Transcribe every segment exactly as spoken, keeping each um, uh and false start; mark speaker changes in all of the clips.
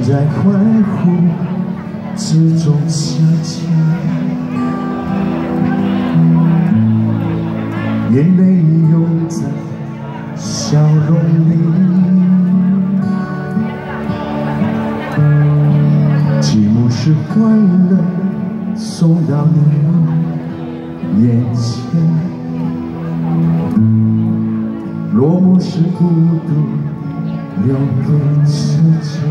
Speaker 1: 在欢呼之中消遣，眼泪涌在笑容里，寂寞是欢乐送到你眼前，落寞是孤独留给时间。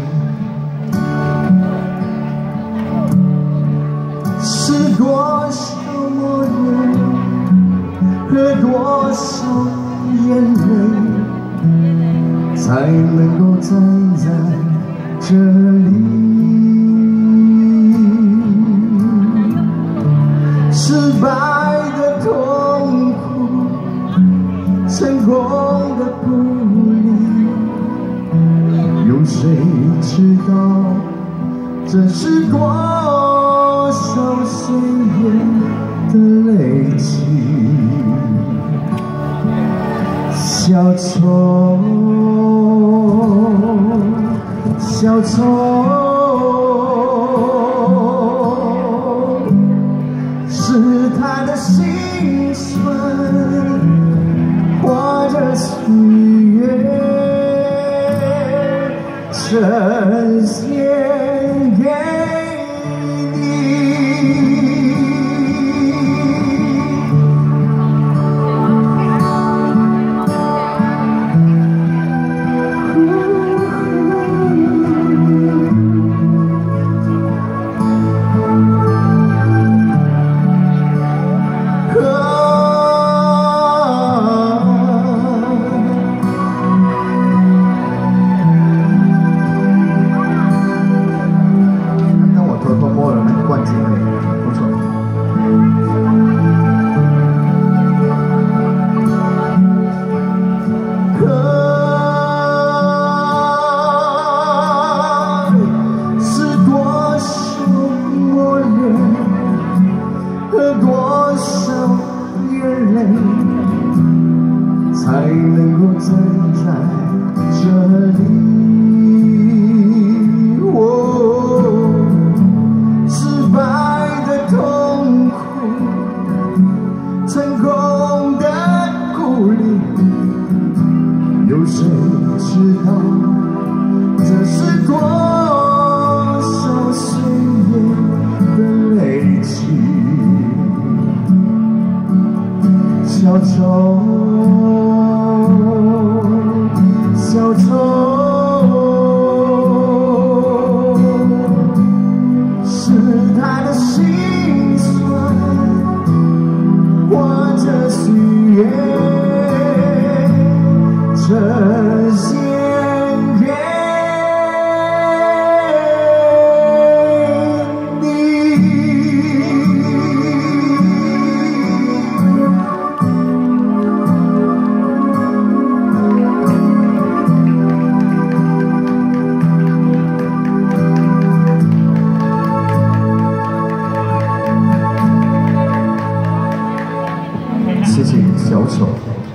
Speaker 1: 是多少默念和多少眼泪，才能够站在这里？失败的痛苦，成功的鼓励，有谁知道这是多少岁月的累积？小丑，小丑，是他的心酸，或者岁月呈现给。 多少眼泪才能够站在这里？哦，失败的痛苦，成功的鼓励，有谁知道这是多少岁月的累积？ 小丑，小丑，是他的心酸，或者岁月呈现给你。 谢谢小丑。